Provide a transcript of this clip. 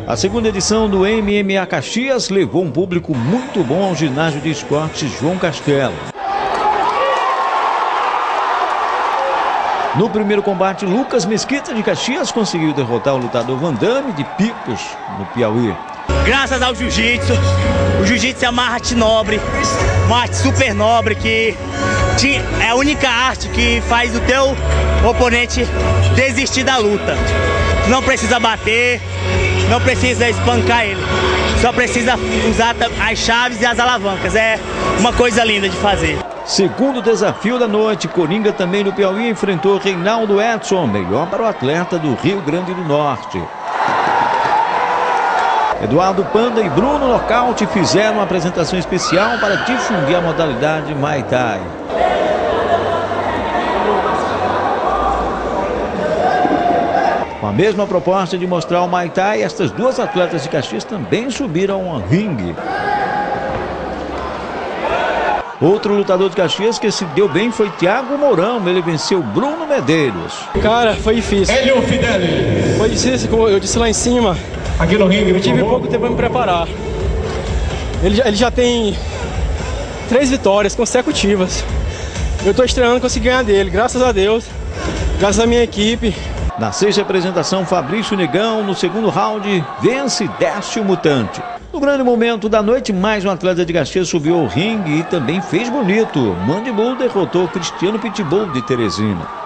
A segunda edição do MMA Caxias levou um público muito bom ao ginásio de esportes João Castelo. No primeiro combate, Lucas Mesquita de Caxias conseguiu derrotar o lutador Van Damme de Picos, no Piauí. Graças ao jiu-jitsu, o jiu-jitsu é uma arte nobre, uma arte super nobre, que é a única arte que faz o teu oponente desistir da luta. Não precisa bater, não precisa espancar ele, só precisa usar as chaves e as alavancas. É uma coisa linda de fazer. Segundo desafio da noite, Coringa também no Piauí enfrentou Reinaldo Edson, melhor para o atleta do Rio Grande do Norte. Eduardo Panda e Bruno Nocaute fizeram uma apresentação especial para difundir a modalidade Muay Thai. Com a mesma proposta de mostrar o Muay Thai, estas duas atletas de Caxias também subiram ao ringue. Outro lutador de Caxias que se deu bem foi Thiago Mourão. Ele venceu Bruno Medeiros. Cara, foi difícil. Foi difícil, como eu disse lá em cima. Aqui no ringue, eu tive pouco tempo para me preparar. Ele já tem 3 vitórias consecutivas. Eu estou estreando e consegui ganhar dele, graças a Deus, graças à minha equipe. Na sexta apresentação, Fabrício Negão, no segundo round, vence Décio Mutante. No grande momento da noite, mais um atleta de Caxias subiu ao ringue e também fez bonito. Mandibul derrotou Cristiano Pitbull de Teresina.